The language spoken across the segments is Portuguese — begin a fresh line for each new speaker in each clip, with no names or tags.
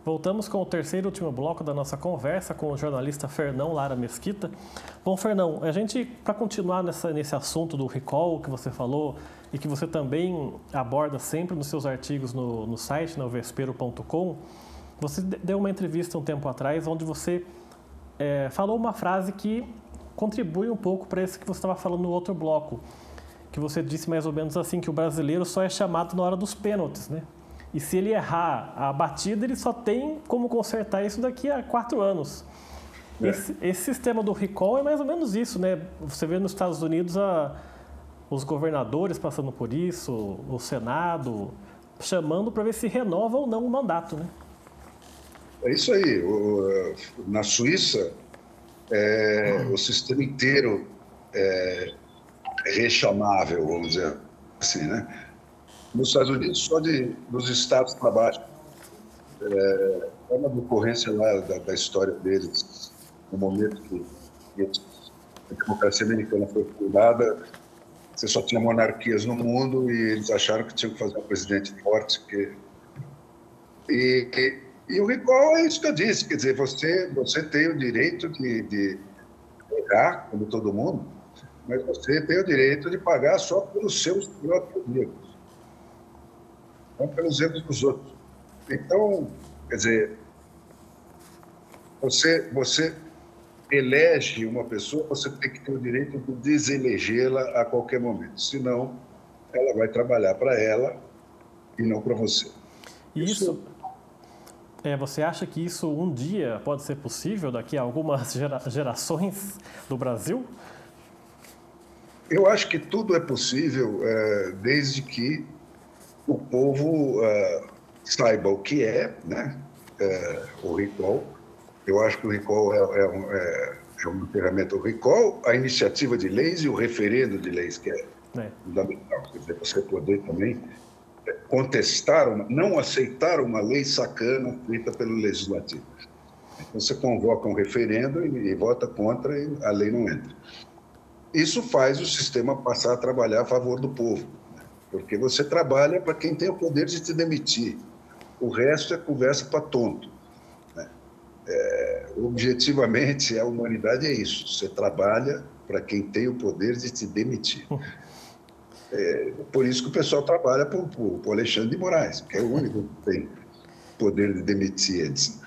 Voltamos com o terceiro e último bloco da nossa conversa com o jornalista Fernão Lara Mesquita. Bom, Fernão, a gente, para continuar nesse assunto do recall que você falou e que você também aborda sempre nos seus artigos no site, no vespero.com, você deu uma entrevista um tempo atrás onde você falou uma frase que contribui um pouco para isso que você estava falando no outro bloco, que você disse mais ou menos assim, que o brasileiro só é chamado na hora dos pênaltis, né? E se ele errar a batida, ele só tem como consertar isso daqui a 4 anos. Esse sistema do recall é mais ou menos isso, né? Você vê nos Estados Unidos os governadores passando por isso, o Senado chamando para ver se renova ou não o mandato, né?
É isso aí. Na Suíça, o sistema inteiro é rechamável, vamos dizer assim, né? Nos Estados Unidos, só dos estados para baixo. É uma decorrência lá da história deles, no momento que a democracia americana foi fundada, você só tinha monarquias no mundo e eles acharam que tinham que fazer um presidente forte. E o recall é isso que eu disse, quer dizer, você tem o direito de errar, como todo mundo, mas você tem o direito de pagar só pelos seus próprios erros, não pelos erros dos outros. Então, quer dizer, você elege uma pessoa, você tem que ter o direito de deselegê-la a qualquer momento, senão ela vai trabalhar para ela e não para você.
Isso... você acha que isso um dia pode ser possível daqui a algumas gerações do Brasil?
Eu acho que tudo é possível desde que o povo saiba o que é, né? O recall. Eu acho que o recall é uma ferramenta. O recall, a iniciativa de leis e o referendo de leis, que é fundamental. Quer dizer, você poder também contestar, não aceitar uma lei sacana feita pelo legislativo. Então, você convoca um referendo e vota contra e a lei não entra. Isso faz o sistema passar a trabalhar a favor do povo, né? Porque você trabalha para quem tem o poder de te demitir. O resto é conversa para tonto, né? Objetivamente, a humanidade é isso. Você trabalha para quem tem o poder de te demitir. Por isso que o pessoal trabalha para o Alexandre de Moraes, que é o único que tem poder de demitir eles.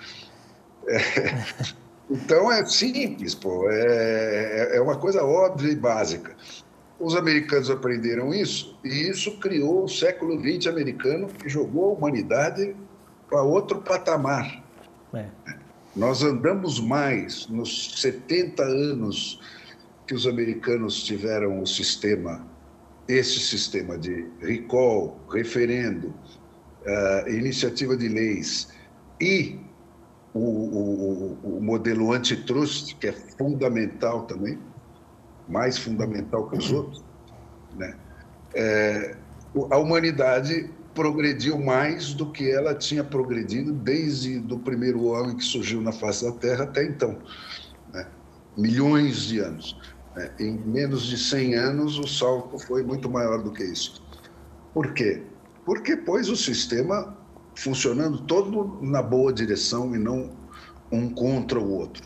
Então, é simples, é uma coisa óbvia e básica. Os americanos aprenderam isso, e isso criou o século XX americano, que jogou a humanidade para outro patamar. Nós andamos mais nos 70 anos que os americanos tiveram esse sistema de recall, referendo, iniciativa de leis e o modelo antitrust, que é fundamental também, mais fundamental que os outros, né? A humanidade progrediu mais do que ela tinha progredido desde o primeiro homem que surgiu na face da Terra até então, né? Milhões de anos. Em menos de 100 anos, o salto foi muito maior do que isso. Por quê? Porque pôs o sistema funcionando todo na boa direção e não um contra o outro.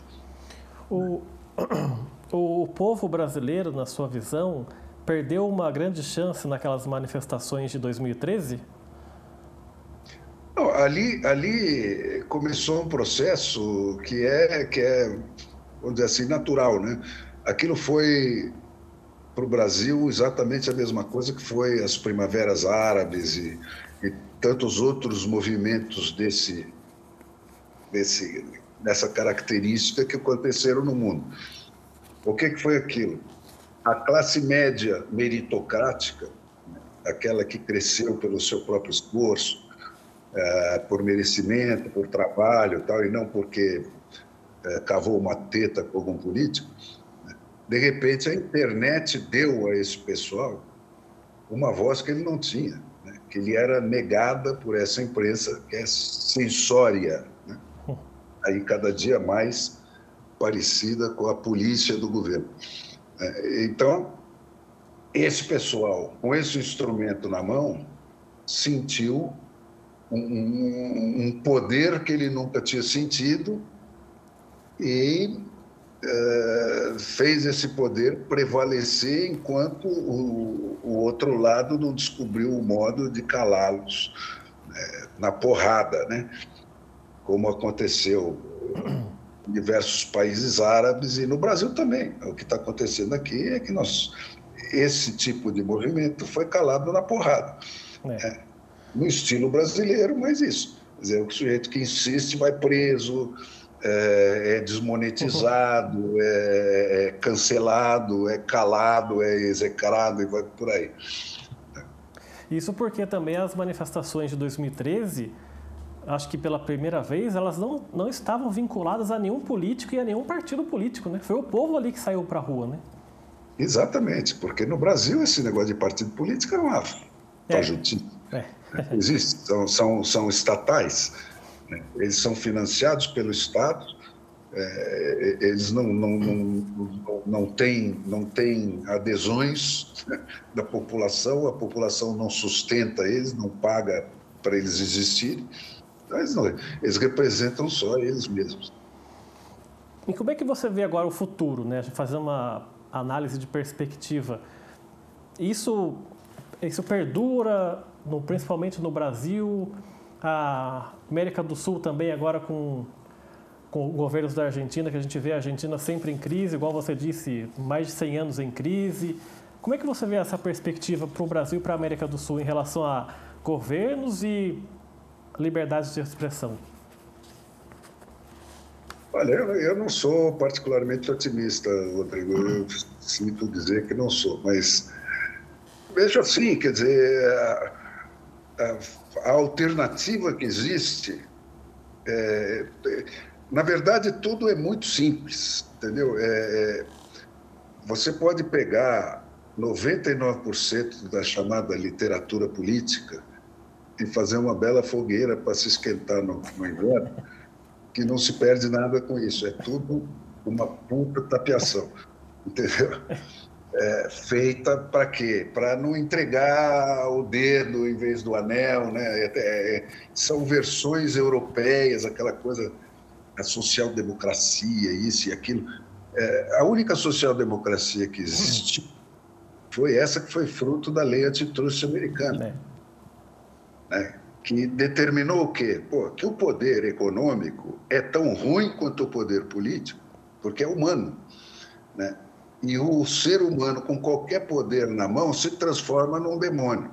O povo brasileiro, na sua visão, perdeu uma grande chance naquelas manifestações de 2013?
Não, ali começou um processo que é, vamos dizer assim, natural, né? Aquilo foi para o Brasil exatamente a mesma coisa que foi as primaveras árabes e tantos outros movimentos dessa característica que aconteceram no mundo. O que foi aquilo? A classe média meritocrática, aquela que cresceu pelo seu próprio esforço, por merecimento, por trabalho, tal, e não porque cavou uma teta com algum político, de repente a internet deu a esse pessoal uma voz que ele não tinha, né? Que ele era negada por essa imprensa que é censória, né? Aí cada dia mais parecida com a polícia do governo. Então, esse pessoal, com esse instrumento na mão, sentiu um poder que ele nunca tinha sentido e fez esse poder prevalecer enquanto o outro lado não descobriu o modo de calá-los, né, na porrada, né? Como aconteceu em diversos países árabes e no Brasil também. O que está acontecendo aqui é que esse tipo de movimento foi calado na porrada.
É.
No estilo brasileiro, mas isso. Quer dizer, o sujeito que insiste vai preso, é desmonetizado, é cancelado, é calado, é execrado e vai por aí.
Isso porque também as manifestações de 2013, acho que pela primeira vez, elas não estavam vinculadas a nenhum político e a nenhum partido político, né? Foi o povo ali que saiu para a rua, né?
Exatamente, porque no Brasil esse negócio de partido político é uma fajutinha. Não existe, são estatais, né? Eles são financiados pelo Estado, eles não têm adesões, né, da população, a população não sustenta eles, não paga para eles existirem, eles representam só eles mesmos.
E como é que você vê agora o futuro, né? Fazer uma análise de perspectiva. Isso perdura, principalmente no Brasil, a América do Sul também agora com governos da Argentina, que a gente vê a Argentina sempre em crise, igual você disse, mais de 100 anos em crise. Como é que você vê essa perspectiva para o Brasil e para a América do Sul em relação a governos e liberdade de expressão?
Olha, eu não sou particularmente otimista, Rodrigo. Eu sinto dizer que não sou, mas vejo assim, quer dizer, a alternativa que existe, na verdade, tudo é muito simples, entendeu? Você pode pegar 99% da chamada literatura política e fazer uma bela fogueira para se esquentar no inverno, que não se perde nada com isso. É tudo uma puta tapiação, entendeu? Feita para quê? Para não entregar o dedo em vez do anel, né? São versões europeias, aquela coisa, a social-democracia, isso e aquilo. A única social-democracia que existiu foi essa que foi fruto da lei antitruste americana, né? Que determinou o quê? Que o poder econômico é tão ruim quanto o poder político, porque é humano, né? E o ser humano, com qualquer poder na mão, se transforma num demônio.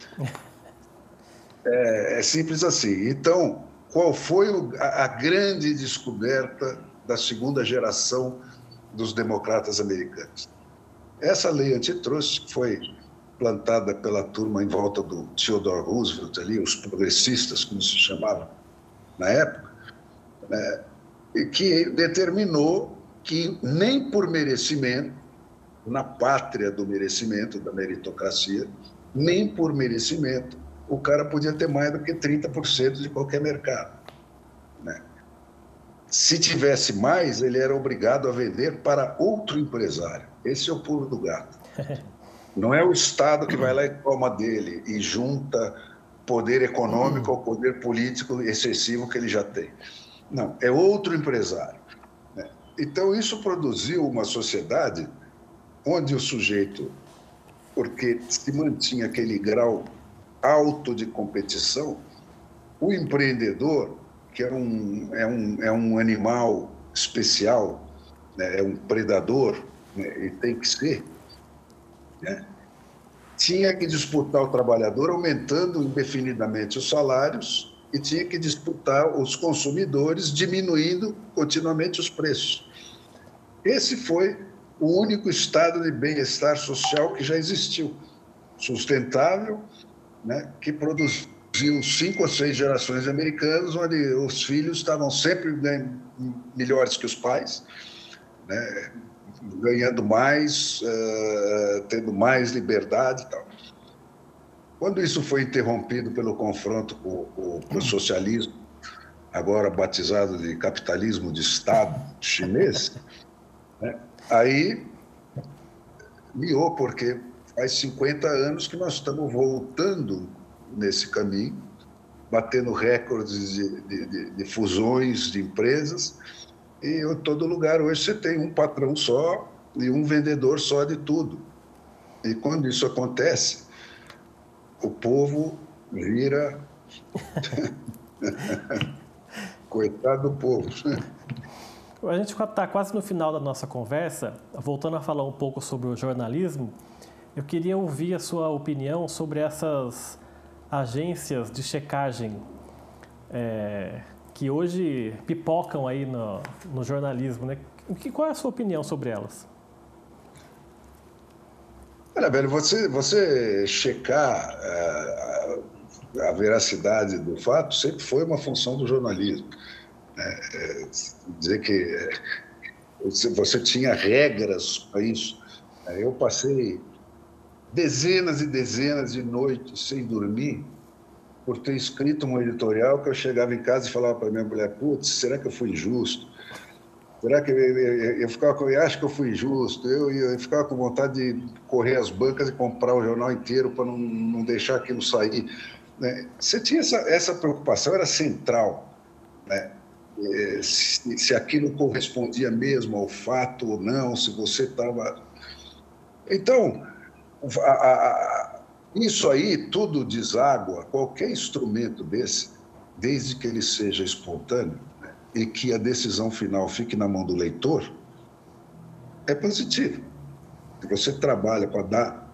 É simples assim. Então, qual foi a grande descoberta da segunda geração dos democratas americanos? Essa lei antitruste foi plantada pela turma em volta do Theodore Roosevelt, ali, os progressistas, como se chamavam na época, né, e que determinou que nem por merecimento, na pátria do merecimento, da meritocracia, nem por merecimento, o cara podia ter mais do que 30% de qualquer mercado, né? Se tivesse mais, ele era obrigado a vender para outro empresário. Esse é o pulo do gato. Não é o Estado que vai lá e toma dele e junta poder econômico ao poder político excessivo que ele já tem. Não, é outro empresário, né? Então, isso produziu uma sociedade onde o sujeito, porque se mantinha aquele grau alto de competição, o empreendedor, que é um animal especial, né? É um predador, né? E tem que ser, né? Tinha que disputar o trabalhador aumentando indefinidamente os salários e tinha que disputar os consumidores diminuindo continuamente os preços. Esse foi o único estado de bem-estar social que já existiu, sustentável, né, que produziu 5 ou 6 gerações de americanos, onde os filhos estavam sempre melhores que os pais, né, ganhando mais, tendo mais liberdade e tal. Quando isso foi interrompido pelo confronto com o socialismo, agora batizado de capitalismo de Estado chinês, né, aí miou, porque faz 50 anos que nós estamos voltando nesse caminho, batendo recordes de fusões de empresas, e em todo lugar hoje você tem um patrão só e um vendedor só de tudo. E quando isso acontece, o povo vira... Coitado do povo.
A gente está quase no final da nossa conversa. Voltando a falar um pouco sobre o jornalismo, eu queria ouvir a sua opinião sobre essas agências de checagem que hoje pipocam aí no jornalismo, né? Qual é a sua opinião sobre elas?
Olha, velho, você checar a veracidade do fato sempre foi uma função do jornalismo. Dizer que você tinha regras para isso. Eu passei dezenas e dezenas de noites sem dormir por ter escrito um editorial que eu chegava em casa e falava para minha mulher: putz, será que eu fui injusto? Será que eu acho que eu fui injusto? Eu ficava com vontade de correr às bancas e comprar o jornal inteiro para não deixar aquilo sair. Você tinha essa preocupação, era central, né? Se aquilo correspondia mesmo ao fato ou não, se você estava... Então, isso aí tudo deságua, qualquer instrumento desse, desde que ele seja espontâneo, né, e que a decisão final fique na mão do leitor, é positivo. Se você trabalha para dar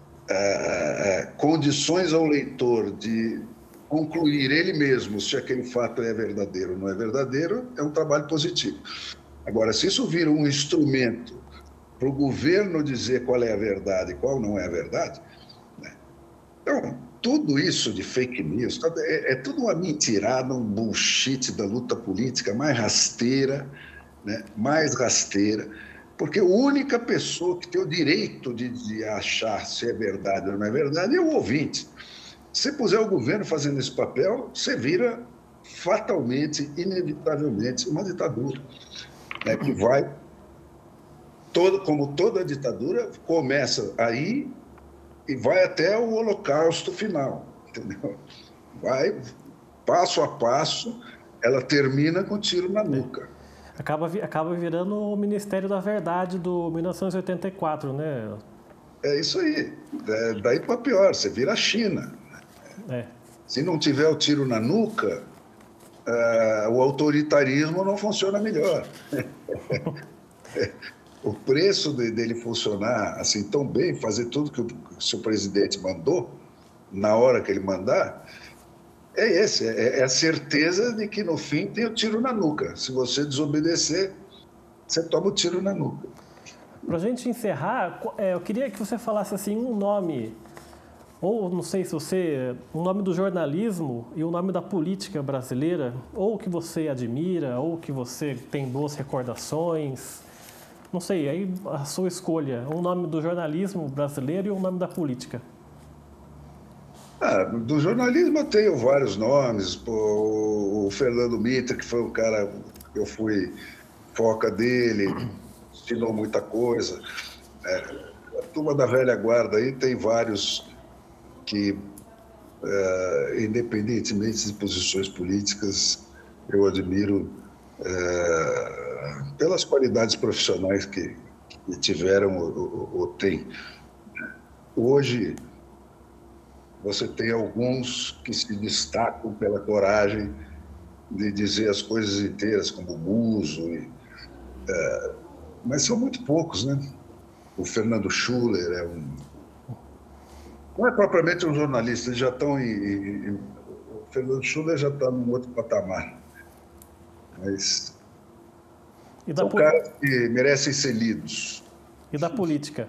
condições ao leitor de concluir ele mesmo se aquele fato é verdadeiro ou não é verdadeiro, é um trabalho positivo. Agora, se isso vira um instrumento para o governo dizer qual é a verdade e qual não é a verdade, né? Então, tudo isso de fake news é tudo uma mentirada, um bullshit da luta política mais rasteira, né? Mais rasteira, porque a única pessoa que tem o direito de achar se é verdade ou não é verdade é o ouvinte. Se puser o governo fazendo esse papel, você vira fatalmente, inevitavelmente, uma ditadura, né, que vai, como toda ditadura, começa aí e vai até o holocausto final, entendeu? Vai passo a passo, ela termina com tiro na nuca.
Acaba virando o Ministério da Verdade do 1984, né?
É isso aí. Daí para pior, você vira a China. Se não tiver o tiro na nuca, o autoritarismo não funciona melhor. O preço dele funcionar assim tão bem, fazer tudo que o seu presidente mandou, na hora que ele mandar, é esse, é a certeza de que no fim tem o tiro na nuca. Se você desobedecer, você toma o tiro na nuca.
Para a gente encerrar, eu queria que você falasse assim um nome, ou não sei se você, um nome do jornalismo e o nome da política brasileira, ou que você admira, ou que você tem boas recordações, não sei, aí a sua escolha, um nome do jornalismo brasileiro e um nome da política.
Do jornalismo eu tenho vários nomes, o Fernando Mitter, que foi um cara que eu fui foca dele, ensinou muita coisa. A turma da velha guarda aí tem vários que, independentemente de posições políticas, eu admiro pelas qualidades profissionais que tiveram ou têm. Hoje, você tem alguns que se destacam pela coragem de dizer as coisas inteiras, como o Muso, mas são muito poucos, né? O Fernando Schuller não é propriamente um jornalista, eles já estão o Fernando Schuller já está num outro patamar, mas são caras que merecem ser lidos.
E da política?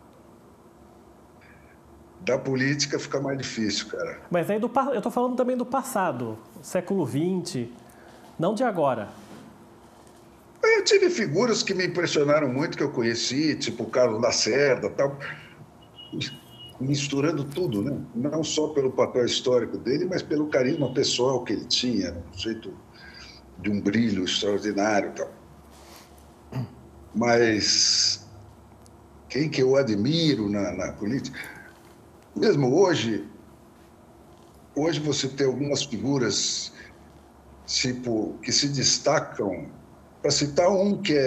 Da política fica mais difícil, cara.
Mas aí eu estou falando também do passado, século XX, não de agora.
Eu tive figuras que me impressionaram muito, que eu conheci, tipo o Carlos Lacerda, tal, misturando tudo, né? Não só pelo papel histórico dele, mas pelo carisma pessoal que ele tinha, um jeito de um brilho extraordinário, tal. Mas quem que eu admiro na política? Mesmo hoje, hoje você tem algumas figuras tipo, que se destacam, para citar um que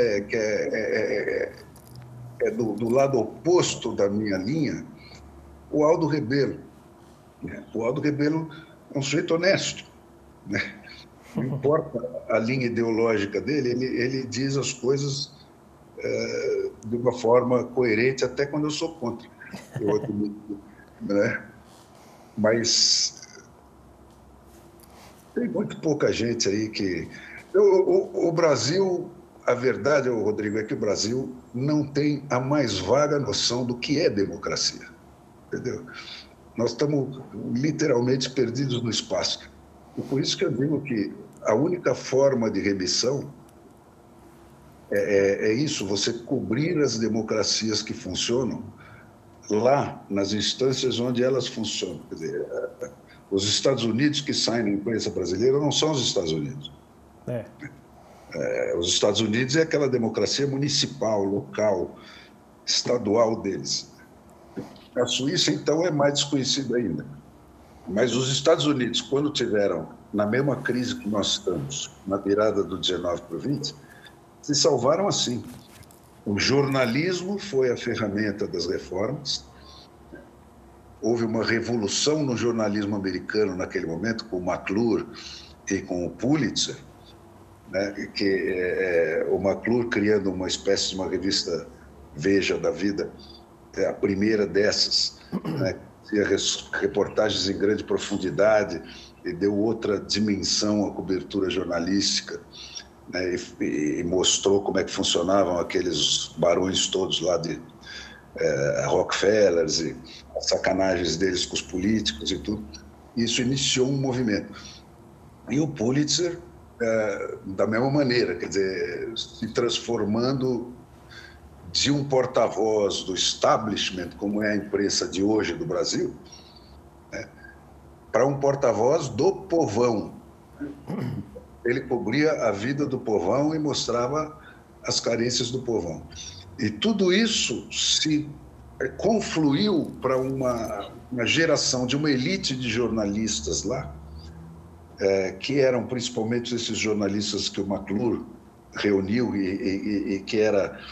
é do lado oposto da minha linha, o Aldo Rebelo. Né? O Aldo Rebelo é um sujeito honesto. Né? Não importa a linha ideológica dele, ele diz as coisas de uma forma coerente, até quando eu sou contra. Eu admito, né? Mas tem muito pouca gente aí que... O Brasil, a verdade, Rodrigo, é que o Brasil não tem a mais vaga noção do que é democracia. Entendeu? Nós estamos literalmente perdidos no espaço. E por isso que eu digo que a única forma de remissão é isso, você cobrir as democracias que funcionam lá, nas instâncias onde elas funcionam. Quer dizer, os Estados Unidos que saem na imprensa brasileira não são os Estados Unidos. Os Estados Unidos é aquela democracia municipal, local, estadual deles. A Suíça, então, é mais desconhecida ainda. Mas os Estados Unidos, quando tiveram na mesma crise que nós estamos, na virada do 19 para o 20, se salvaram assim. O jornalismo foi a ferramenta das reformas. Houve uma revolução no jornalismo americano naquele momento, com o McClure e com o Pulitzer, né? O McClure criando uma espécie de uma revista Veja da vida, a primeira dessas, né? Tinha reportagens em grande profundidade e deu outra dimensão à cobertura jornalística, né? E mostrou como é que funcionavam aqueles barões todos lá de Rockefellers e as sacanagens deles com os políticos e tudo. Isso iniciou um movimento. E o Pulitzer, da mesma maneira, quer dizer, se transformando de um porta-voz do establishment, como é a imprensa de hoje do Brasil, né, para um porta-voz do povão. Ele cobria a vida do povão e mostrava as carências do povão. E tudo isso se confluiu para uma geração de uma elite de jornalistas lá, que eram principalmente esses jornalistas que o McClure reuniu e que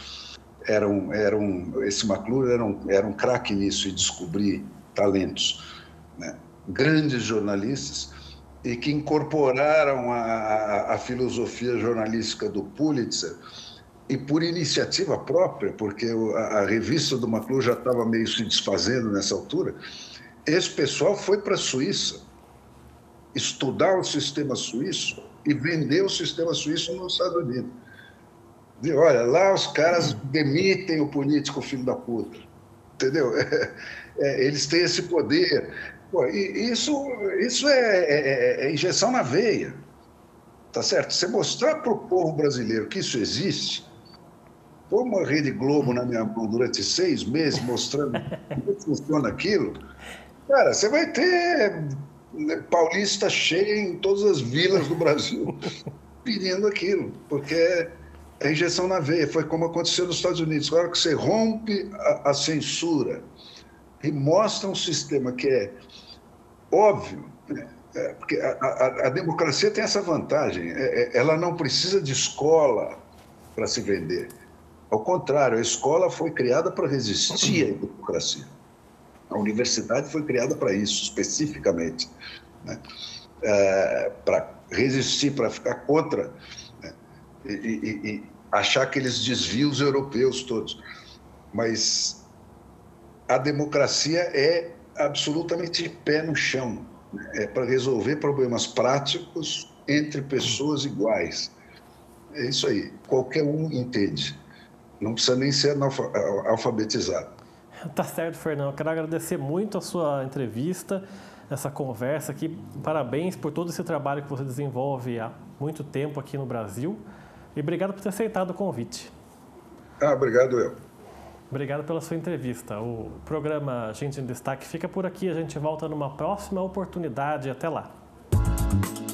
esse McClure era um craque nisso, e descobrir talentos, né? Grandes jornalistas, e que incorporaram a filosofia jornalística do Pulitzer, e por iniciativa própria, porque a revista do McClure já estava meio se desfazendo nessa altura. Esse pessoal foi para a Suíça estudar o sistema suíço e vender o sistema suíço nos Estados Unidos. E olha, lá os caras demitem o político filho da puta, entendeu? Eles têm esse poder. Pô, e isso é injeção na veia, tá certo? Você mostrar para o povo brasileiro que isso existe, pôr uma Rede Globo na minha mão durante 6 meses mostrando como funciona aquilo, cara, você vai ter paulista cheio em todas as vilas do Brasil pedindo aquilo, porque é injeção na veia. Foi como aconteceu nos Estados Unidos. Agora que você rompe a censura e mostra um sistema que é óbvio, porque a democracia tem essa vantagem, ela não precisa de escola para se vender. Ao contrário, a escola foi criada para resistir à democracia. A universidade foi criada para isso, especificamente, né? Para resistir, para ficar contra, né? E achar aqueles desvios europeus todos. Mas a democracia é absolutamente de pé no chão, né? É para resolver problemas práticos entre pessoas iguais. É isso aí, qualquer um entende. Não precisa nem ser alfabetizado.
Tá certo, Fernão. Eu quero agradecer muito a sua entrevista, essa conversa aqui. Parabéns por todo esse trabalho que você desenvolve há muito tempo aqui no Brasil. E obrigado por ter aceitado o convite.
Obrigado eu.
Obrigado pela sua entrevista. O programa Gente em Destaque fica por aqui. A gente volta numa próxima oportunidade. Até lá.